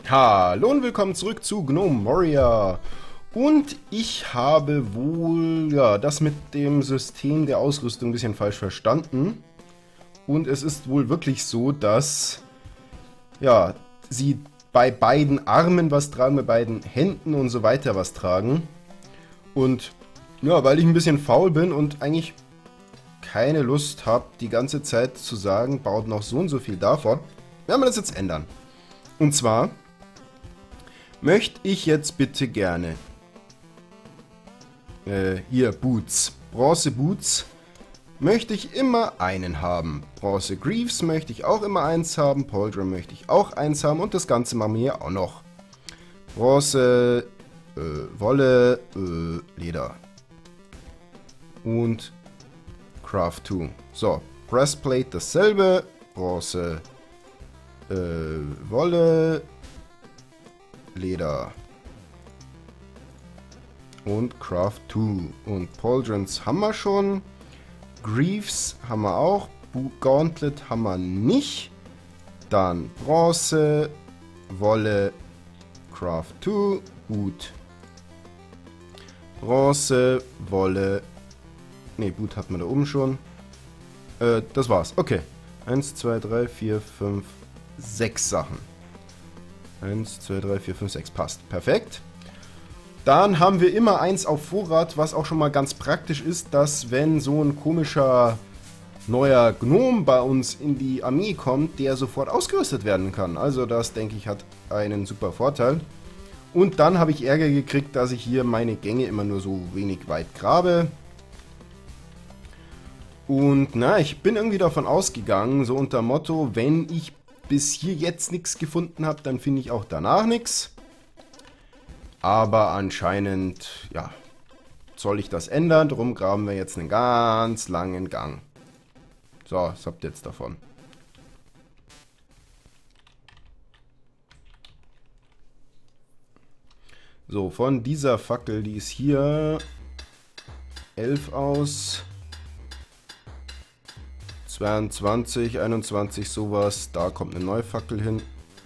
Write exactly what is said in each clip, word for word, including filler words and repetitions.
Hallo und willkommen zurück zu Gnome Warrior. Und ich habe wohl ja, das mit dem System der Ausrüstung ein bisschen falsch verstanden. Und es ist wohl wirklich so, dass ja, sie bei beiden Armen was tragen, bei beiden Händen und so weiter was tragen. Und ja, weil ich ein bisschen faul bin und eigentlich keine Lust habe, die ganze Zeit zu sagen, baut noch so und so viel davon, werden wir das jetzt ändern. Und zwar möchte ich jetzt bitte gerne äh, hier Boots, Bronze Boots, möchte ich immer einen haben. Bronze Greaves möchte ich auch immer eins haben, Pauldron möchte ich auch eins haben und das Ganze machen wir hier auch noch. Bronze, äh, Wolle, äh, Leder und Craft zwei. So, Breastplate dasselbe, Bronze, äh, Wolle, Leder und Craft zwei. Und Pauldrons haben wir schon. Greaves haben wir auch. Gauntlet haben wir nicht. Dann Bronze, Wolle, Craft zwei, Boot. Bronze, Wolle. Ne, Boot hatten wir da oben schon. Äh, das war's. Okay. eins, zwei, drei, vier, fünf, sechs Sachen. eins, zwei, drei, vier, fünf, sechs. Passt. Perfekt. Dann haben wir immer eins auf Vorrat, was auch schon mal ganz praktisch ist, dass wenn so ein komischer neuer Gnome bei uns in die Armee kommt, der sofort ausgerüstet werden kann. Also das, denke ich, hat einen super Vorteil. Und dann habe ich Ärger gekriegt, dass ich hier meine Gänge immer nur so wenig weit grabe. Und na, ich bin irgendwie davon ausgegangen, so unter Motto, wenn ich bis hier jetzt nichts gefunden habe, dann finde ich auch danach nichts. Aber anscheinend, ja, soll ich das ändern. Darum graben wir jetzt einen ganz langen Gang. So, was habt ihr jetzt davon? So, von dieser Fackel, die ist hier elf aus. zweiundzwanzig, einundzwanzig, sowas. Da kommt eine neue Fackel hin.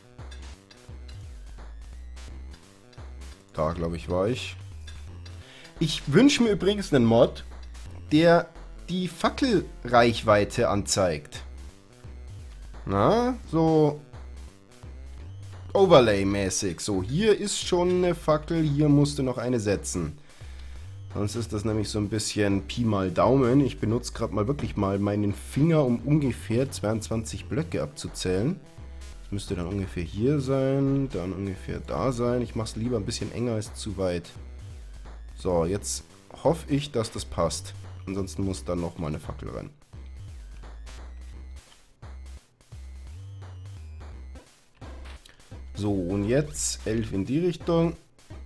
Da, glaube ich, war ich. Ich wünsche mir übrigens einen Mod, der die Fackelreichweite anzeigt. Na, so Overlay-mäßig. So, hier ist schon eine Fackel, hier musste noch eine setzen. Sonst ist das nämlich so ein bisschen Pi mal Daumen. Ich benutze gerade mal wirklich mal meinen Finger, um ungefähr zweiundzwanzig Blöcke abzuzählen. Das müsste dann ungefähr hier sein, dann ungefähr da sein. Ich mache es lieber ein bisschen enger als zu weit. So, jetzt hoffe ich, dass das passt. Ansonsten muss dann nochmal eine Fackel rein. So, und jetzt elf in die Richtung.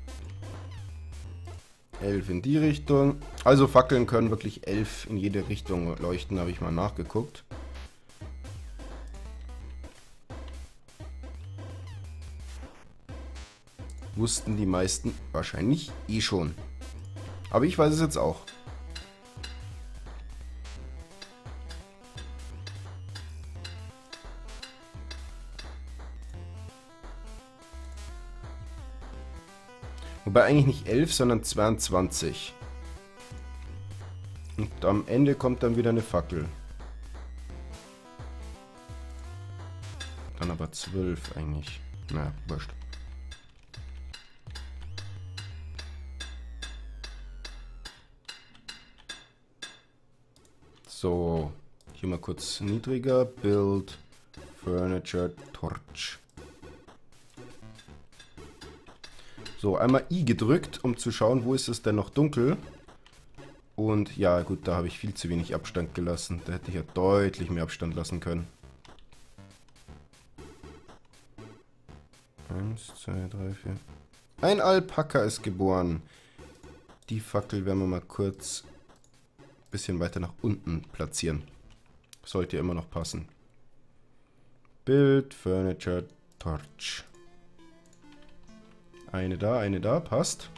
elf in die Richtung. Also Fackeln können wirklich elf in jede Richtung leuchten, habe ich mal nachgeguckt. Wussten die meisten wahrscheinlich eh schon. Aber ich weiß es jetzt auch. Wobei eigentlich nicht elf, sondern zweiundzwanzig. Und am Ende kommt dann wieder eine Fackel. Dann aber zwölf eigentlich. Na, wurscht. So, hier mal kurz niedriger. Build, Furniture, Torch. So, einmal I gedrückt, um zu schauen, wo ist es denn noch dunkel. Und ja, gut, da habe ich viel zu wenig Abstand gelassen. Da hätte ich ja deutlich mehr Abstand lassen können. Eins, zwei, drei, vier. Ein Alpaka ist geboren. Die Fackel werden wir mal kurz ein bisschen weiter nach unten platzieren. Sollte ja immer noch passen. Build, Furniture, Torch. Eine da, eine da, passt.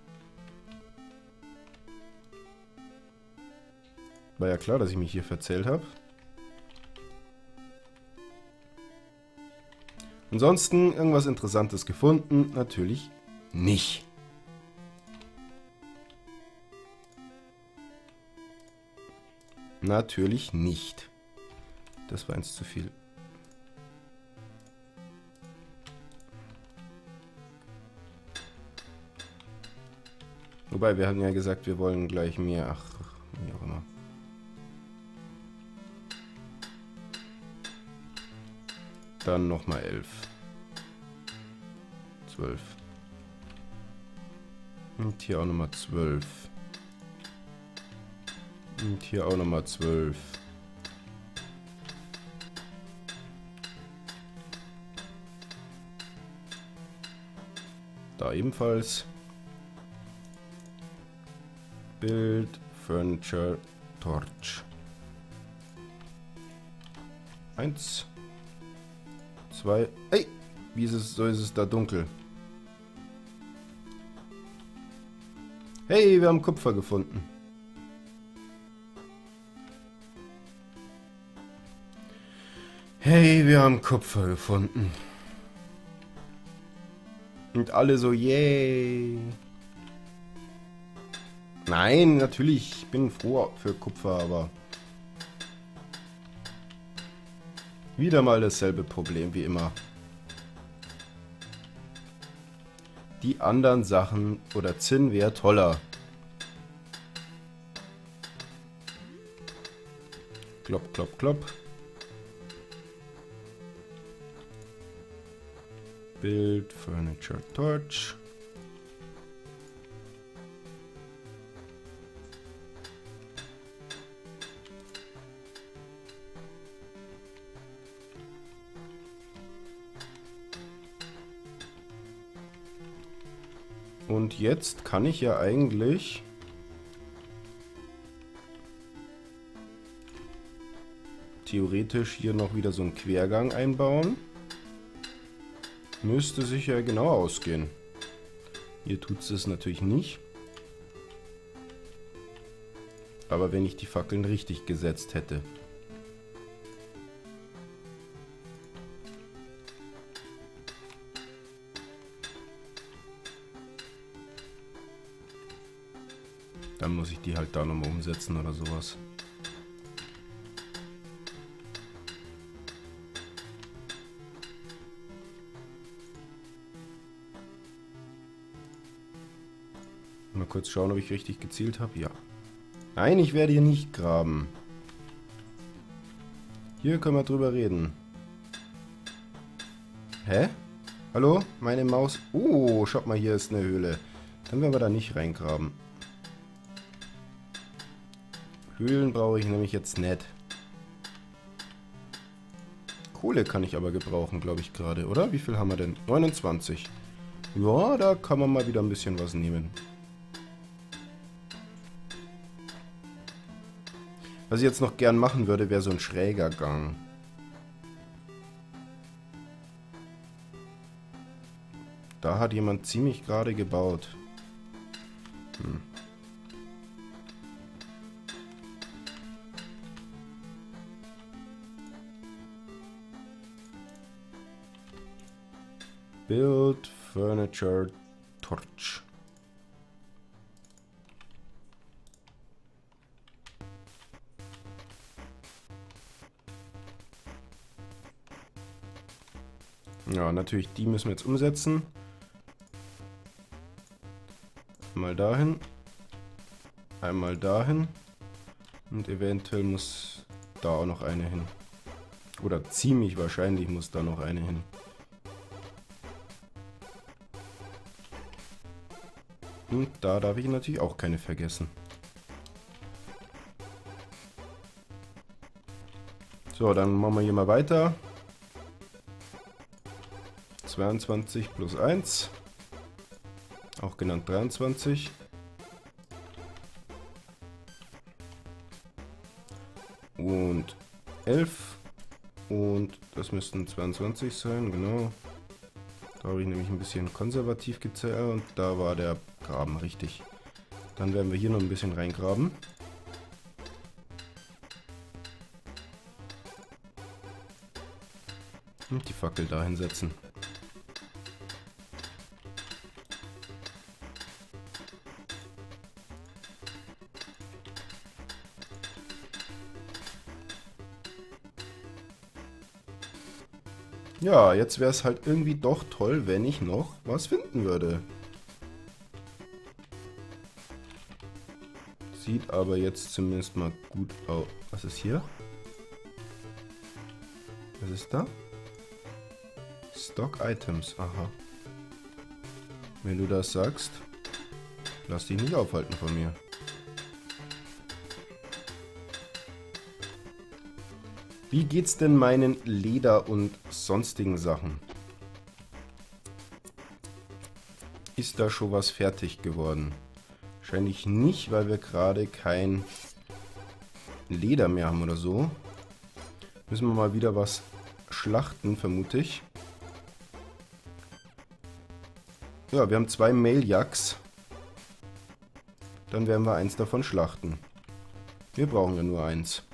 War ja klar, dass ich mich hier verzählt habe. Ansonsten irgendwas Interessantes gefunden? Natürlich nicht. Natürlich nicht. Das war eins zu viel. Wobei, wir hatten ja gesagt, wir wollen gleich mehr. Ach, wie auch immer. Dann nochmal elf. zwölf. Und hier auch nochmal zwölf. Und hier auch nochmal zwölf. Da ebenfalls. Build Furniture Torch. Eins. Zwei. Ey! Wie ist es, so ist es da dunkel. Hey, wir haben Kupfer gefunden. Hey, wir haben Kupfer gefunden. Und alle so, yay. Nein, natürlich, ich bin froh für Kupfer, aber wieder mal dasselbe Problem wie immer. Die anderen Sachen oder Zinn wäre toller. Klopp, klopp, klopp. Build Furniture Torch. Und jetzt kann ich ja eigentlich theoretisch hier noch wieder so einen Quergang einbauen. Müsste sich ja genau ausgehen. Hier tut es es natürlich nicht. Aber wenn ich die Fackeln richtig gesetzt hätte. Dann muss ich die halt da nochmal umsetzen oder sowas. Mal kurz schauen, ob ich richtig gezielt habe. Ja. Nein, ich werde hier nicht graben. Hier können wir drüber reden. Hä? Hallo? Meine Maus... Oh, schaut mal, hier ist eine Höhle. Dann werden wir da nicht reingraben. Höhlen brauche ich nämlich jetzt nicht. Kohle kann ich aber gebrauchen, glaube ich gerade, oder? Wie viel haben wir denn? neunundzwanzig. Ja, da kann man mal wieder ein bisschen was nehmen. Was ich jetzt noch gern machen würde, wäre so ein schräger Gang. Da hat jemand ziemlich gerade gebaut. Hm. Build Furniture Torch. Ja, natürlich, die müssen wir jetzt umsetzen. Mal dahin. Einmal dahin. Und eventuell muss da auch noch eine hin. Oder ziemlich wahrscheinlich muss da noch eine hin. Und da darf ich natürlich auch keine vergessen. So, dann machen wir hier mal weiter. zweiundzwanzig plus eins. Auch genannt dreiundzwanzig. Und elf. Und das müssten zweiundzwanzig sein, genau. Da habe ich nämlich ein bisschen konservativ gezählt und da war der Graben richtig. Dann werden wir hier noch ein bisschen reingraben. Und die Fackel da hinsetzen. Ja, jetzt wäre es halt irgendwie doch toll, wenn ich noch was finden würde. Sieht aber jetzt zumindest mal gut aus. Was ist hier? Was ist da? Stock Items, aha. Wenn du das sagst, lass dich nicht aufhalten von mir. Wie geht's denn meinen Leder- und sonstigen Sachen? Ist da schon was fertig geworden? Wahrscheinlich nicht, weil wir gerade kein Leder mehr haben oder so. Müssen wir mal wieder was schlachten, vermute ich. Ja, wir haben zwei Mailjacks. Dann werden wir eins davon schlachten. Wir brauchen ja nur eins.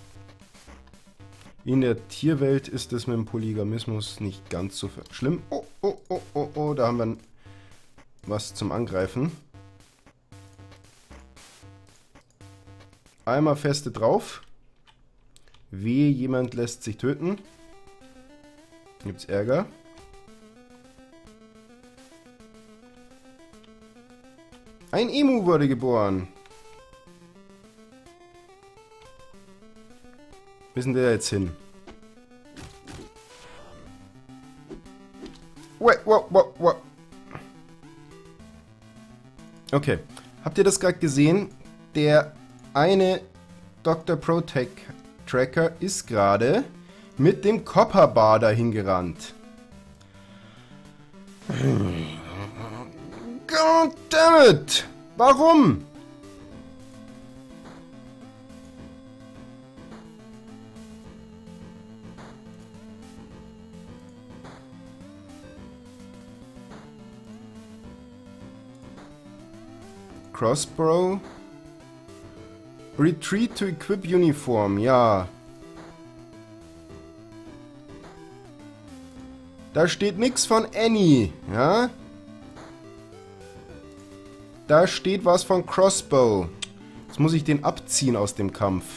In der Tierwelt ist es mit dem Polygamismus nicht ganz so schlimm. Oh, oh, oh, oh, oh, da haben wir was zum Angreifen. Einmal feste drauf. Wehe, jemand lässt sich töten. Gibt's Ärger. Ein Emu wurde geboren. Wo ist denn der jetzt hin? Wait, wow, wow, wow. Okay. Habt ihr das gerade gesehen? Der eine Doktor Protec Tracker ist gerade mit dem Copper Bar dahin gerannt. God damn it! Warum? Crossbow. Retreat to equip uniform, ja. Da steht nichts von Annie, ja. Da steht was von Crossbow. Jetzt muss ich den abziehen aus dem Kampf.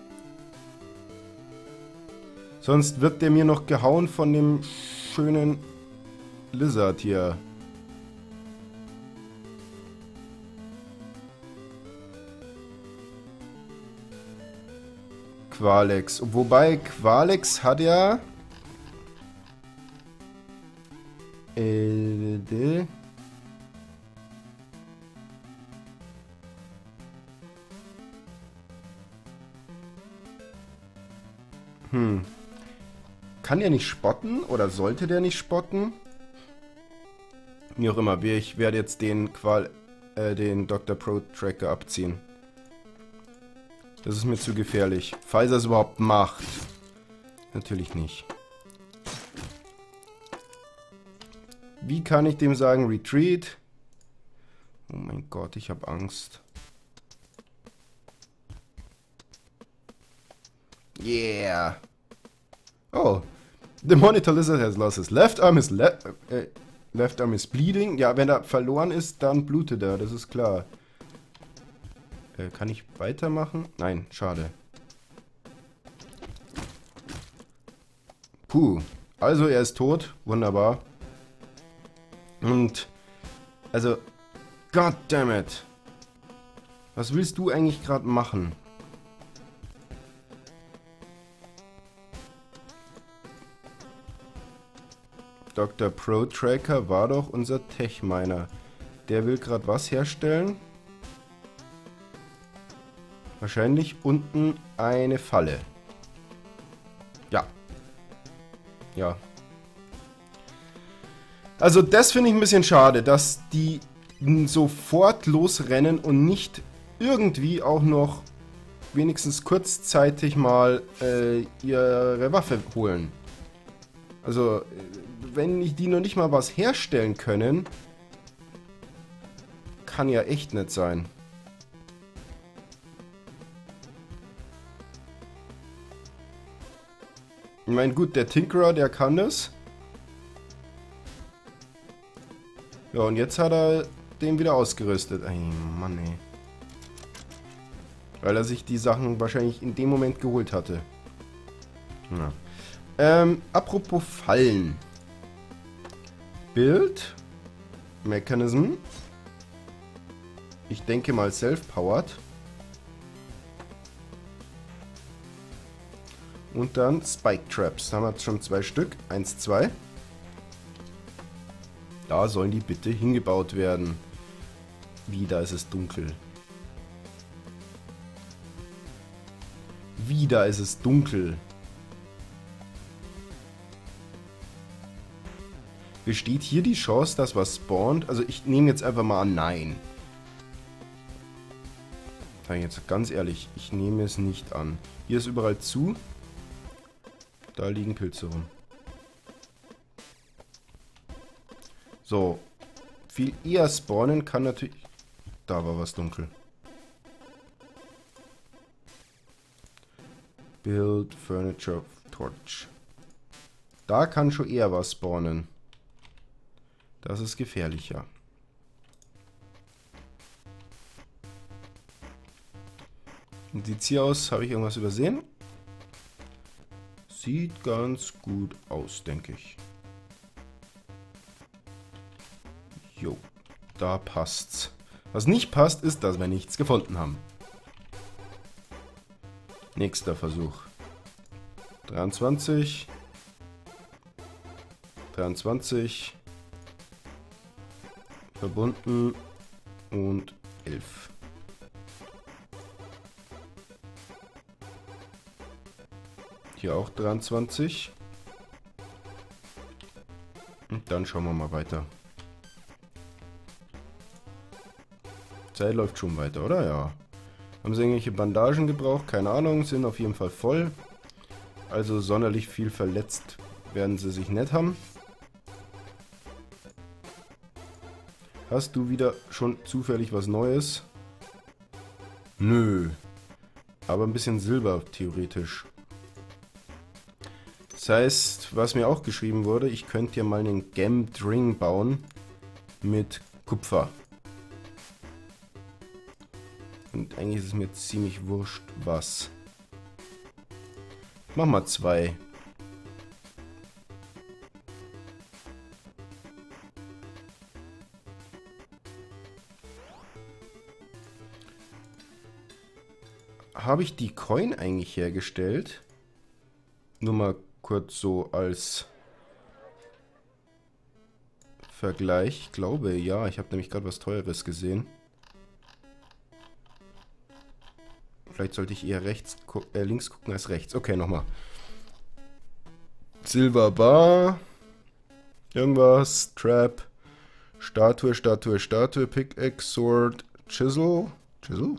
Sonst wird der mir noch gehauen von dem schönen Lizard hier. Qualex. Wobei Qualex hat ja... Äh, de. Hm. Kann der nicht spotten? Oder sollte der nicht spotten? Wie auch immer. Ich werde jetzt den Qual... Äh, den Doktor Pro Tracker abziehen. Das ist mir zu gefährlich. Falls er es überhaupt macht. Natürlich nicht. Wie kann ich dem sagen, Retreat? Oh mein Gott, ich habe Angst. Yeah. Oh. The Monitor Lizard has lost his left arm. His le äh, left arm is bleeding. Ja, wenn er verloren ist, dann blutet er. Das ist klar. Äh, kann ich weitermachen? Nein, schade. Puh. Also, er ist tot. Wunderbar. Und, also, goddammit. Was willst du eigentlich gerade machen? Doktor Pro Tracker war doch unser Tech-Miner. Der will gerade was herstellen? Wahrscheinlich unten eine Falle. Ja. Ja. Also das finde ich ein bisschen schade, dass die sofort losrennen und nicht irgendwie auch noch wenigstens kurzzeitig mal äh, ihre Waffe holen. Also, wenn die noch nicht mal was herstellen können, kann ja echt nicht sein. meine, gut, der Tinkerer, der kann das. Ja, und jetzt hat er den wieder ausgerüstet. Ey, Mann, ey. Weil er sich die Sachen wahrscheinlich in dem Moment geholt hatte. Ja. Ähm, apropos Fallen. Build. Mechanism. Ich denke mal self-powered. Und dann Spike Traps. Da haben wir jetzt schon zwei Stück. Eins, zwei. Da sollen die bitte hingebaut werden. Wie, da ist es dunkel. Wie, da ist es dunkel. Besteht hier die Chance, dass was spawnt? Also ich nehme jetzt einfach mal an, nein. Sag ich jetzt ganz ehrlich, ich nehme es nicht an. Hier ist überall zu. Da liegen Pilze rum. So. Viel eher spawnen kann natürlich... Da war was dunkel. Build Furniture Torch. Da kann schon eher was spawnen. Das ist gefährlicher. Wie sieht's hier aus? Habe ich irgendwas übersehen? Sieht ganz gut aus, denke ich. Jo, da passt's. Was nicht passt, ist, dass wir nichts gefunden haben. Nächster Versuch. dreiundzwanzig. dreiundzwanzig. Verbunden. Und elf. Hier auch dreiundzwanzig. Und dann schauen wir mal weiter. Zeit läuft schon weiter, oder? Ja. Haben sie irgendwelche Bandagen gebraucht? Keine Ahnung. Sind auf jeden Fall voll. Also sonderlich viel verletzt werden sie sich nicht haben. Hast du wieder schon zufällig was Neues? Nö. Aber ein bisschen Silber, theoretisch. Das heißt, was mir auch geschrieben wurde, ich könnte hier mal einen Gemmed Ring bauen mit Kupfer. Und eigentlich ist es mir ziemlich wurscht, was. Mach mal zwei. Habe ich die Coin eigentlich hergestellt? Nur mal kurz so als Vergleich. Ich glaube, ja. Ich habe nämlich gerade was Teures gesehen. Vielleicht sollte ich eher rechts gu äh, links gucken als rechts. Okay, nochmal. Silver Bar. Irgendwas. Trap. Statue, Statue, Statue. Pickaxe, Sword, Chisel. Chisel?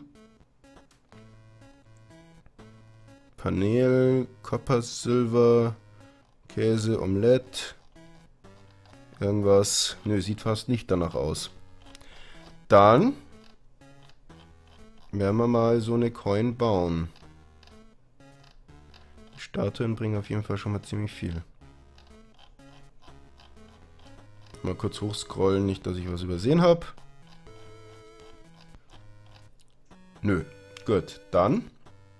Panel, Copper, Silver, Käse, Omelette. Irgendwas. Nö, sieht fast nicht danach aus. Dann werden wir mal so eine Coin bauen. Die Statuen bringen auf jeden Fall schon mal ziemlich viel. Mal kurz hochscrollen, nicht, dass ich was übersehen habe. Nö. Gut, dann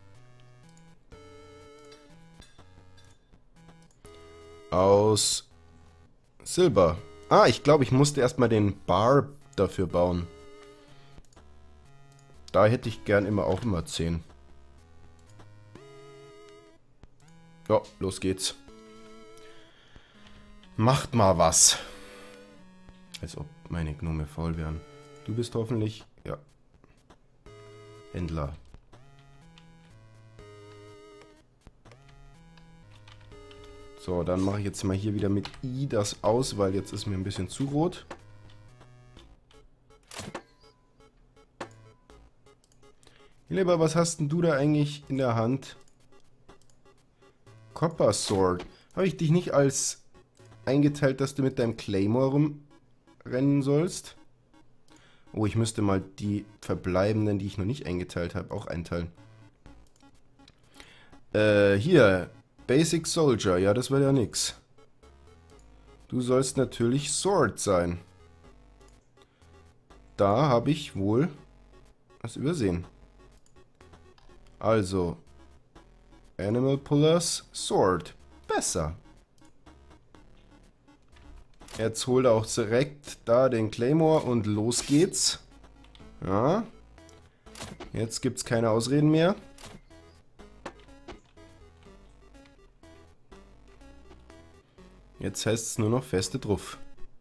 aus Silber. Ah, ich glaube, ich musste erstmal den Bar dafür bauen. Da hätte ich gern immer auch immer zehn. Ja, los geht's. Macht mal was. Als ob meine Gnome faul wären. Du bist hoffentlich... Ja. Händler. So, dann mache ich jetzt mal hier wieder mit I das aus, weil jetzt ist mir ein bisschen zu rot. Lieber, was hast denn du da eigentlich in der Hand? Copper Sword. Habe ich dich nicht als eingeteilt, dass du mit deinem Claymore rumrennen sollst? Oh, ich müsste mal die verbleibenden, die ich noch nicht eingeteilt habe, auch einteilen. Äh, hier. Basic Soldier. Ja, das wäre ja nix. Du sollst natürlich Sword sein. Da habe ich wohl was übersehen. Also, Animal Pullers, Sword. Besser. Jetzt holt er auch direkt da den Claymore und los geht's. Ja. Jetzt gibt's keine Ausreden mehr. Jetzt heißt es nur noch feste drauf.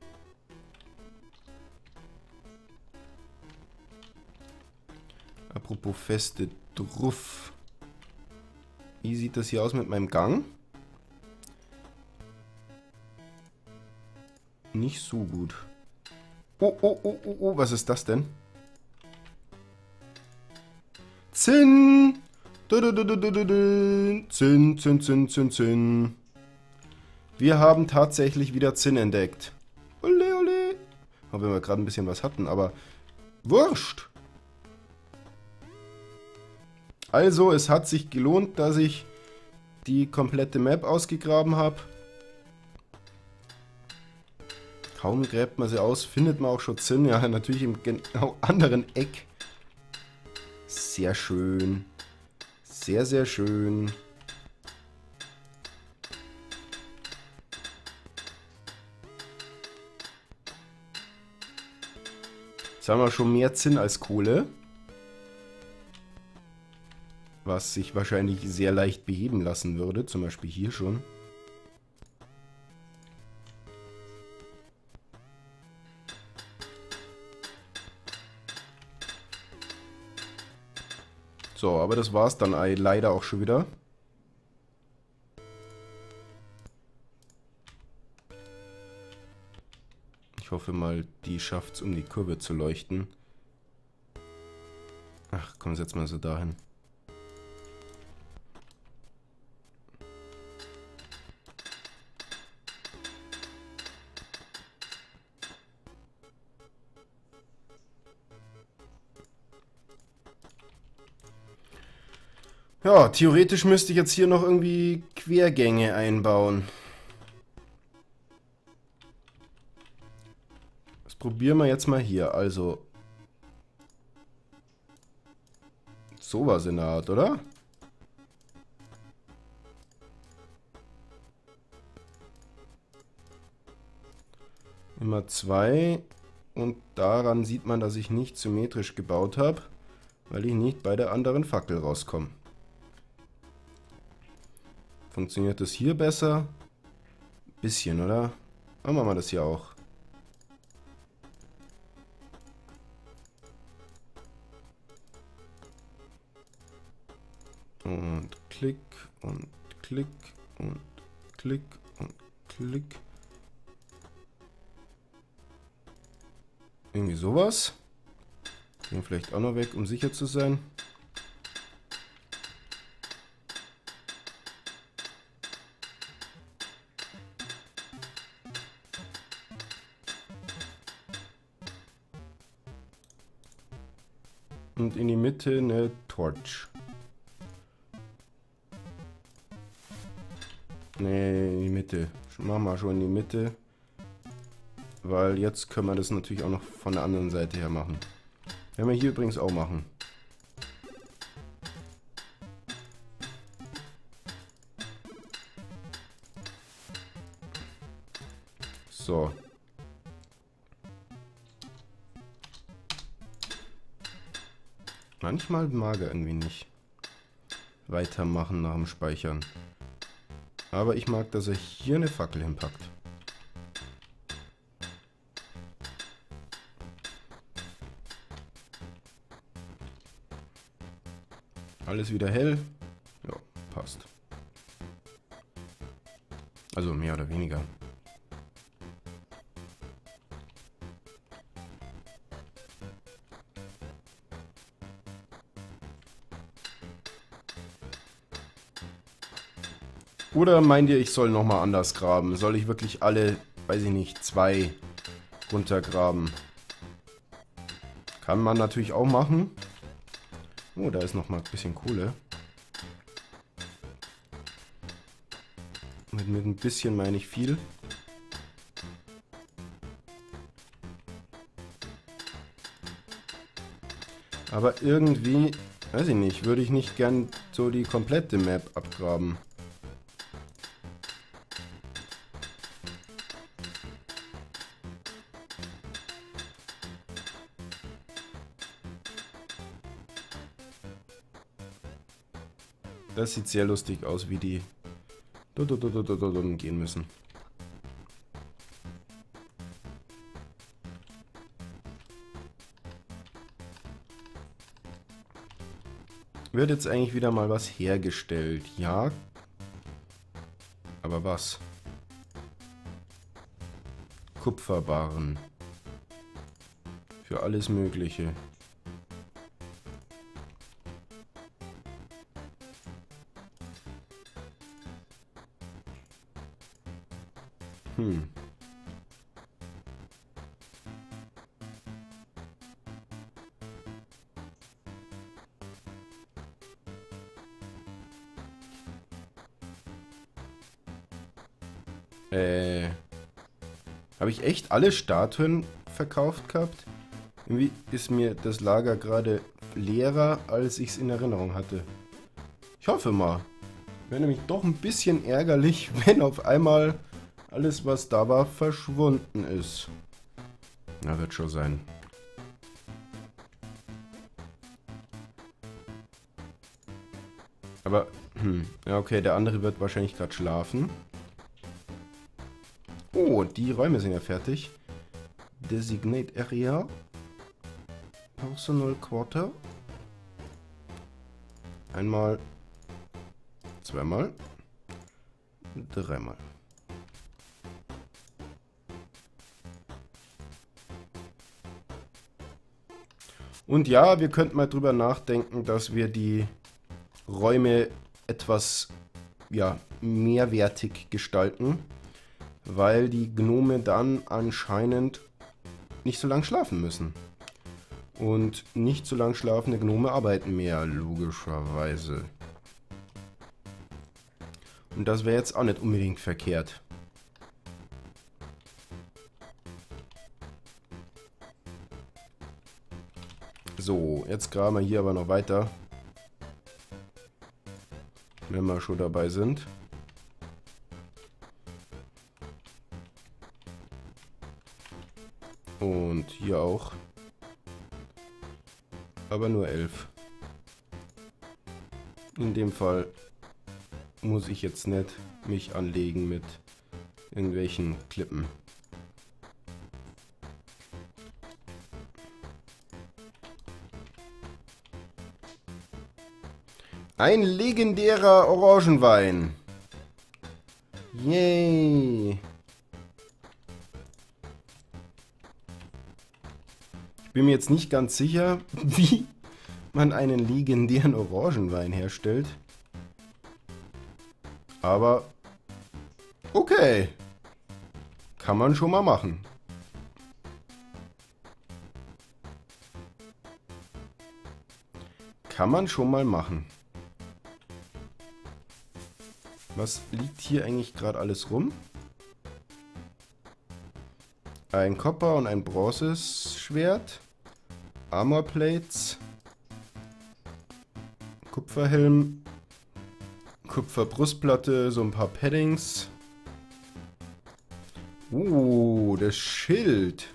Apropos feste drauf. Wie sieht das hier aus mit meinem Gang? Nicht so gut. Oh, oh, oh, oh, oh, was ist das denn? Zinn! Zinn, Zinn, Zinn, Zinn, Zinn. Wir haben tatsächlich wieder Zinn entdeckt. Ole, ole. Auch wenn wir gerade ein bisschen was hatten, aber wurscht. Also, es hat sich gelohnt, dass ich die komplette Map ausgegraben habe. Kaum gräbt man sie aus, findet man auch schon Zinn. Ja, natürlich im genau anderen Eck. Sehr schön. Sehr, sehr schön. Jetzt haben wir schon mehr Zinn als Kohle. Was sich wahrscheinlich sehr leicht beheben lassen würde. Zum Beispiel hier schon. So, aber das war's dann leider auch schon wieder. Ich hoffe mal, die schafft's, um die Kurve zu leuchten. Ach, komm, setz mal so dahin. Ja, theoretisch müsste ich jetzt hier noch irgendwie Quergänge einbauen. Das probieren wir jetzt mal hier. Also, sowas in der Art, oder? Immer zwei. Und daran sieht man, dass ich nicht symmetrisch gebaut habe, weil ich nicht bei der anderen Fackel rauskomme. Funktioniert das hier besser? Bisschen, oder? Dann machen wir das hier auch. Und klick und klick und klick und klick. Irgendwie sowas. Den vielleicht auch noch weg, um sicher zu sein. Und in die Mitte eine Torch. Ne, in die Mitte. Machen wir schon in die Mitte. Weil jetzt können wir das natürlich auch noch von der anderen Seite her machen. Werden wir hier übrigens auch machen. So. Manchmal mag er irgendwie nicht weitermachen nach dem Speichern. Aber ich mag, dass er hier eine Fackel hinpackt. Alles wieder hell. Ja, passt. Also mehr oder weniger. Oder meint ihr, ich soll nochmal anders graben? Soll ich wirklich alle, weiß ich nicht, zwei runtergraben? Kann man natürlich auch machen. Oh, da ist nochmal ein bisschen Kohle. Mit ein bisschen meine ich viel. Aber irgendwie, weiß ich nicht, würde ich nicht gern so die komplette Map abgraben. Das sieht sehr lustig aus, wie die gehen müssen. Wird jetzt eigentlich wieder mal was hergestellt, ja? Aber was? Kupferbarren. Für alles Mögliche. Hm. Äh. Habe ich echt alle Statuen verkauft gehabt? Irgendwie ist mir das Lager gerade leerer, als ich es in Erinnerung hatte. Ich hoffe mal. Wäre nämlich doch ein bisschen ärgerlich, wenn auf einmal alles, was da war, verschwunden ist. Na, wird schon sein. Aber, hm, ja okay, der andere wird wahrscheinlich gerade schlafen. Oh, die Räume sind ja fertig. Designate Area. Personal Quarter. Einmal. Zweimal. Dreimal. Und ja, wir könnten mal drüber nachdenken, dass wir die Räume etwas, ja, mehrwertig gestalten, weil die Gnome dann anscheinend nicht so lang schlafen müssen. Und nicht so lang schlafende Gnome arbeiten mehr, logischerweise. Und das wäre jetzt auch nicht unbedingt verkehrt. So, jetzt graben wir hier aber noch weiter. Wenn wir schon dabei sind. Und hier auch. Aber nur elf. In dem Fall muss ich jetzt nicht mich anlegen mit irgendwelchen Klippen. Ein legendärer Orangenwein. Yay. Ich bin mir jetzt nicht ganz sicher, wie man einen legendären Orangenwein herstellt. Aber okay. Kann man schon mal machen. Kann man schon mal machen. Was liegt hier eigentlich gerade alles rum? Ein Copper und ein Bronzeschwert. Armor Plates. Kupferhelm. Kupferbrustplatte, so ein paar Paddings. Uh, das Schild.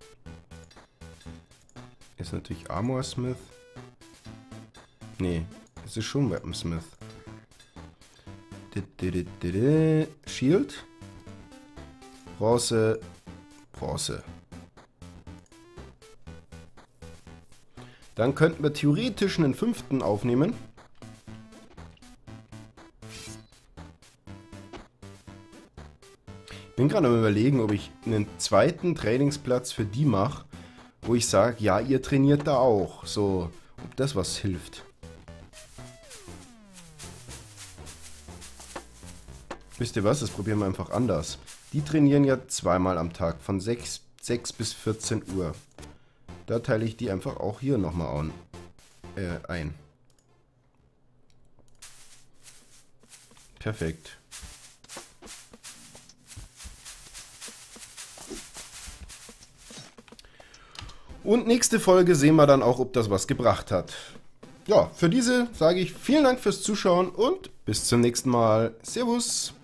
Ist natürlich Armorsmith. Nee, es ist schon Weaponsmith. Shield. Bronze. Bronze. Dann könnten wir theoretisch einen fünften aufnehmen. Ich bin gerade am Überlegen, ob ich einen zweiten Trainingsplatz für die mache, wo ich sage, ja, ihr trainiert da auch. So, ob das was hilft. Wisst ihr was? Das probieren wir einfach anders. Die trainieren ja zweimal am Tag, von sechs bis vierzehn Uhr. Da teile ich die einfach auch hier nochmal äh, ein. Perfekt. Und nächste Folge sehen wir dann auch, ob das was gebracht hat. Ja, für diese sage ich vielen Dank fürs Zuschauen und bis zum nächsten Mal. Servus!